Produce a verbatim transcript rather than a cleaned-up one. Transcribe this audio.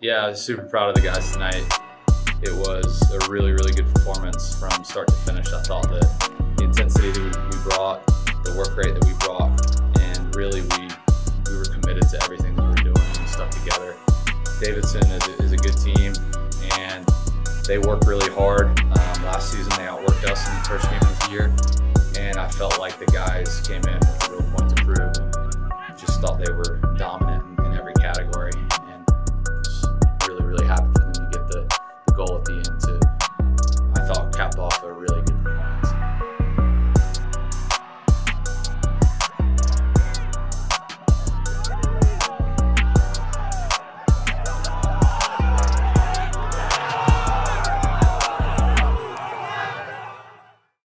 Yeah, I was super proud of the guys tonight. It was a really, really good performance from start to finish. I thought that the intensity that we, we brought, the work rate that we brought, and really we we were committed to everything that we were doing and we stuck together. Davidson is a, is a good team, and they work really hard. Um, last season they outworked us in the first game of the year, and I felt like the guys came in with a real point to prove. And just thought they were dominant.